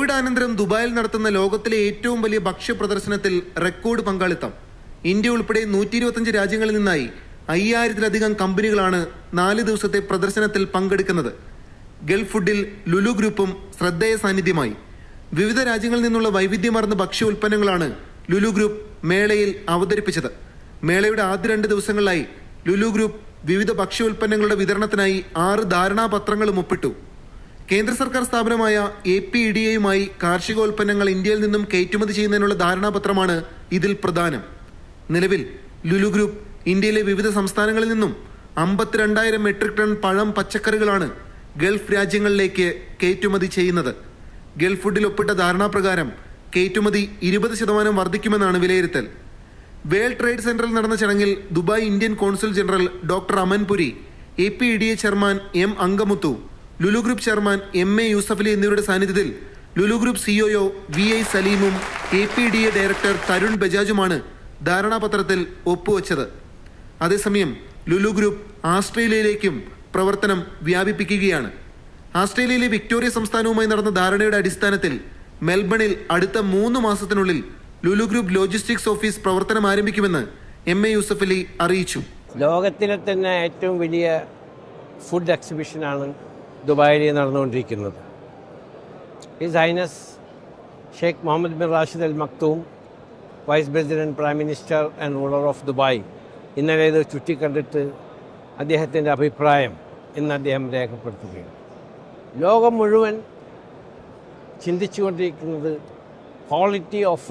കോവിഡാനന്തരം ദുബായിൽ നടത്തുന്ന ലോകത്തിലെ ഏറ്റവും വലിയ ഭക്ഷ്യ പ്രദർശനത്തിൽ റെക്കോർഡ് പങ്കാളിത്തം. ഇന്ത്യ ഉൾപ്പെടെ 125 രാജ്യങ്ങളിൽ നിന്നായി 5000-ലധികം കമ്പനികളാണ് 4 ദിവസത്തെ പ്രദർശനത്തിൽ പങ്കെടുക്കുന്നത്. ഗൾഫ് ഫുഡിൽ ലുലു ഗ്രൂപ്പും ശ്രദ്ധേയ സാന്നിധ്യമായി. വിവിധ രാജ്യങ്ങളിൽ നിന്നുള്ള വൈവിധ്യമാർന്ന ഭക്ഷ്യ ഉൽപ്പന്നങ്ങളാണ് ലുലു ഗ്രൂപ്പ് മേളയിൽ അവതരിപ്പിച്ചത്. മേളയുടെ ആദ്യ 2 ദിവസങ്ങളിലായി ലുലു ഗ്രൂപ്പ് വിവിധ ഭക്ഷ്യ ഉൽപ്പന്നങ്ങളുടെ വിതരണത്തിനായി 6 ധാരണാപത്രങ്ങളും ഒപ്പിട്ടു. കേന്ദ്ര സർക്കാർ സ്ഥാപനമായ APEDAയുമായി കാർഷികോൽപ്പന്നങ്ങൾ ഇന്ത്യയിൽ നിന്നും കയറ്റുമതി ചെയ്യുന്നതിനുള്ള ധാരണാപത്രമാണ് ഇതിൽ പ്രധാനം. നിലവിൽ ലുലു ഗ്രൂപ്പ് ഇന്ത്യയിലെ വിവിധ സംസ്ഥാനങ്ങളിൽ നിന്നും 52,000 മെട്രിക് ടൺ പഴം പച്ചക്കറികളാണ് ഗൾഫ് രാജ്യങ്ങളിലേക്ക് കയറ്റുമതി ചെയ്യുന്നത്. ഗൾഫ് ഫുഡിൽ ഒപ്പിട്ട ധാരണാപ്രകാരം കയറ്റുമതി 20% വർദ്ധിക്കുമെന്നാണ് വിലയിരുത്തൽ. വേൾഡ് ട്രേഡ് സെന്ററിൽ നടന്ന ചടങ്ങിൽ Dubai Indian consul general doctor Amanpuri, APEDA chairman M. Angamuthu, Lulu group chairman MA Yusuffali എന്നിവരുടെ സാന്നിധ്യത്തിൽ ലുലു ഗ്രൂപ്പ് CEO VI സലീമും APEDA ഡയറക്ടർ തരുൺ ബജാജുമാണ് ധാരണാപത്രത്തിൽ ഒപ്പുവെച്ചത്. അതേസമയം ലുലു ഗ്രൂപ്പ് ആസ്ട്രേലിയയിലേക്കും പ്രവർത്തനം വ്യാപിപ്പിക്കുകയാണ്. ആസ്ട്രേലിയയിലെ വിക്ടോറിയ സംസ്ഥാനവുമായി നടന്ന ധാരണയുടെ അടിസ്ഥാനത്തിൽ മെൽബണിൽ അടുത്ത 3 മാസത്തിനുള്ളിൽ ലുലു ഗ്രൂപ്പ് ലോജിസ്റ്റിക്സ് ഓഫീസ് പ്രവർത്തനം ആരംഭിക്കുമെന്ന് MA യൂസഫലി അറിയിച്ചു. ലോകത്തിലെ തന്നെ ഏറ്റവും വലിയ ഫുഡ് എക്സിബിഷനാണ് ദുബായിൽ നടന്നുകൊണ്ടിരിക്കുന്നത്. His Highness Sheikh Mohammed bin Rashid Al Maktoum, vice president, prime minister and ruler of Dubai, ഇന്നലെ ഇത് ചുറ്റിക്കണ്ടിട്ട് അദ്ദേഹത്തിൻ്റെ അഭിപ്രായം ഇന്ന് അദ്ദേഹം രേഖപ്പെടുത്തുകയാണ്. ലോകം മുഴുവൻ ചിന്തിച്ചുകൊണ്ടിരിക്കുന്നത് ക്വാളിറ്റി ഓഫ്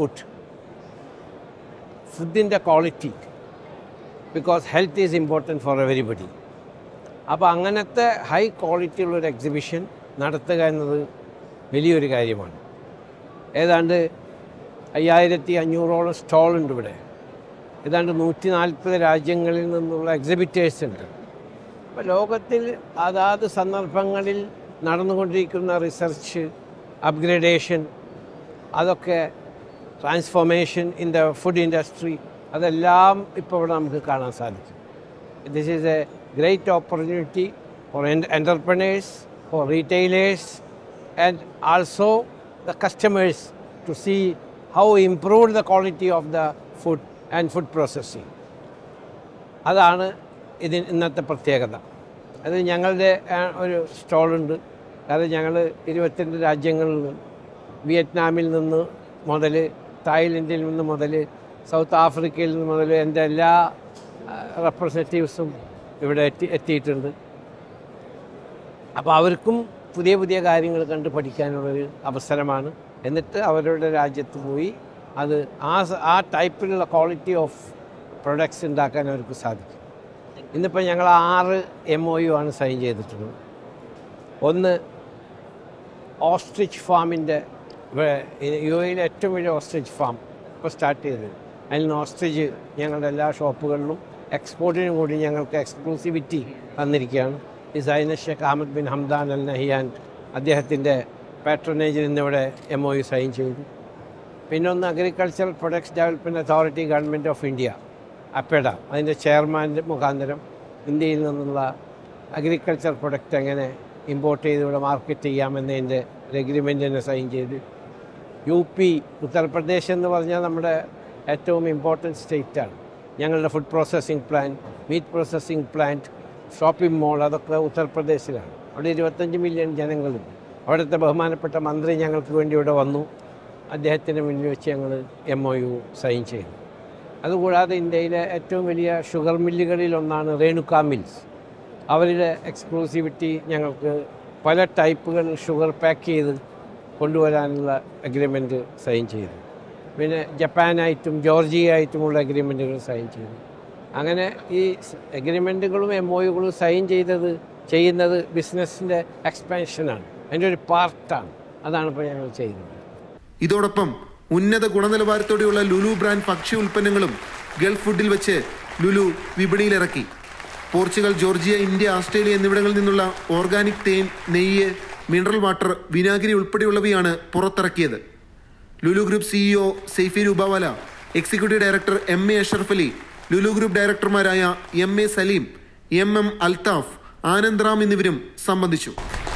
ഫുഡിൻ്റെ quality, because health is important for everybody. അപ്പോൾ അങ്ങനത്തെ ഹൈ ക്വാളിറ്റി ഉള്ളൊരു എക്സിബിഷൻ നടത്തുക എന്നത് വലിയൊരു കാര്യമാണ്. ഏതാണ്ട് 5500ഓളം സ്റ്റോളുണ്ട് ഇവിടെ. ഏതാണ്ട് 140 രാജ്യങ്ങളിൽ നിന്നുള്ള എക്സിബിറ്റേഴ്സ് ഉണ്ട്. അപ്പോൾ ലോകത്തിൽ അതാത് സന്ദർഭങ്ങളിൽ നടന്നുകൊണ്ടിരിക്കുന്ന റിസർച്ച്, അപ്ഗ്രേഡേഷൻ, അതൊക്കെ transformation in the food industry, അതെല്ലാം ഇപ്പോൾ ഇവിടെ നമുക്ക് കാണാൻ സാധിക്കും. This is a great opportunity for entrepreneurs, for retailers, and also the customers to see how improved the quality of the food and food processing. അതാണ് ഇന്നത്തെ പ്രത്യേകത. അത് ഞങ്ങളുടെ ഒരു സ്റ്റോളുണ്ട്. അത് ഞങ്ങൾ 22 രാജ്യങ്ങളിൽ നിന്ന്, വിയറ്റ്നാമിൽ നിന്ന് മുതൽ, തായ്ലൻഡിൽ നിന്ന് മുതൽ, സൗത്ത് ആഫ്രിക്കയിൽ നിന്ന് മുതൽ എൻ്റെ എല്ലാ റെപ്രസെൻറ്റേറ്റീവ്സും ഇവിടെ എത്തിയിട്ടുണ്ട്. അപ്പോൾ അവർക്കും പുതിയ പുതിയ കാര്യങ്ങൾ കണ്ട് പഠിക്കാനുള്ളൊരു അവസരമാണ്. എന്നിട്ട് അവരുടെ രാജ്യത്ത് പോയി അത് ആ ടൈപ്പിലുള്ള ക്വാളിറ്റി ഓഫ് പ്രൊഡക്ട്സ് ഉണ്ടാക്കാൻ അവർക്ക് സാധിക്കും. ഇന്നിപ്പോൾ ഞങ്ങൾ 6 MOU ആണ് സൈൻ ചെയ്തിട്ടുള്ളത്. ഒന്ന് ഓസ്ട്രിച്ച് ഫാമിൻ്റെ, UAE ഏറ്റവും വലിയ ഓസ്ട്രിച്ച് ഫാം ഇപ്പോൾ സ്റ്റാർട്ട് ചെയ്തത്. അതിൽ നിന്ന് ഓസ്ട്രിച്ച് ഞങ്ങളുടെ എല്ലാ ഷോപ്പുകളിലും എക്സ്പോർട്ടിനും കൂടി ഞങ്ങൾക്ക് എക്സ്ക്ലൂസിവിറ്റി തന്നിരിക്കുകയാണ്. Designer Sheikh Ahmed bin Hamdan Al Nahyan അദ്ദേഹത്തിൻ്റെ പാട്രണേജിൽ ഇന്നിവിടെ MOU സൈൻ ചെയ്തു. പിന്നൊന്ന് agricultural products development authority, government of India, APEDA, അതിൻ്റെ ചെയർമാൻ്റെ മുഖാന്തരം ഇന്ത്യയിൽ നിന്നുള്ള അഗ്രികൾച്ചർ പ്രൊഡക്റ്റ് എങ്ങനെ ഇമ്പോർട്ട് ചെയ്ത് ഇവിടെ മാർക്കറ്റ് ചെയ്യാമെന്നതിൻ്റെ ഒരു എഗ്രിമെൻ്റ് തന്നെ സൈൻ ചെയ്ത്. UP, ഉത്തർപ്രദേശ് എന്ന് പറഞ്ഞാൽ നമ്മുടെ ഏറ്റവും ഇമ്പോർട്ടൻറ്റ് സ്റ്റേറ്റാണ്. ഞങ്ങളുടെ food processing plant, meat processing plant, shopping mall, അതൊക്കെ ഉത്തർപ്രദേശിലാണ്. അവിടെ 25 മില്യൺ ജനങ്ങളുണ്ട്. അവിടുത്തെ ബഹുമാനപ്പെട്ട മന്ത്രി ഞങ്ങൾക്ക് വേണ്ടി ഇവിടെ വന്നു. അദ്ദേഹത്തിന് മുന്നിൽ വെച്ച് ഞങ്ങൾ MOU സൈൻ ചെയ്തു. അതുകൂടാതെ ഇന്ത്യയിലെ ഏറ്റവും വലിയ ഷുഗർ മില്ലുകളിലൊന്നാണ് റേണുക മിൽസ്. അവരുടെ എക്സ്ക്ലൂസിവിറ്റി ഞങ്ങൾക്ക് പല ടൈപ്പുകൾ ഷുഗർ പാക്ക് ചെയ്ത് കൊണ്ടുവരാനുള്ള അഗ്രിമെൻറ്റ് സൈൻ ചെയ്തു. പിന്നെ ജപ്പാനായിട്ടും ജോർജിയയായിട്ടുമുള്ള അഗ്രിമെൻറ്റുകൾ സൈൻ ചെയ്തു. അങ്ങനെ ഈ അഗ്രിമെൻറ്റുകളും MOUകളും സൈൻ ചെയ്യുന്നത് ബിസിനസ്സിൻ്റെ എക്സ്പാൻഷനാണ്, അതിൻ്റെ ഒരു പാർട്ടാണ്. അതാണ് ഇപ്പോൾ ഞങ്ങൾ ചെയ്യുന്നത്. ഇതോടൊപ്പം ഉന്നത ഗുണനിലവാരത്തോടെയുള്ള ലുലു ബ്രാൻഡ് ഭക്ഷ്യ ഉൽപ്പന്നങ്ങളും ഗൾഫ് ഫുഡിൽ വെച്ച് ലുലു വിപണിയിലിറക്കി. പോർച്ചുഗൽ, ജോർജിയ, ഇന്ത്യ, ഓസ്ട്രേലിയ എന്നിവിടങ്ങളിൽ നിന്നുള്ള ഓർഗാനിക് തേൻ, നെയ്യ്, മിനറൽ വാട്ടർ, വിനാഗിരി ഉൾപ്പെടെയുള്ളവയാണ് പുറത്തിറക്കിയത്. Lulu group CEO Saifee Rupawala, executive director MA Ashraf Ali, Lulu group ഡയറക്ടർമാരായ MA സലീം, MM അൽത്താഫ്, ആനന്ദ് റാം എന്നിവരും സംബന്ധിച്ചു.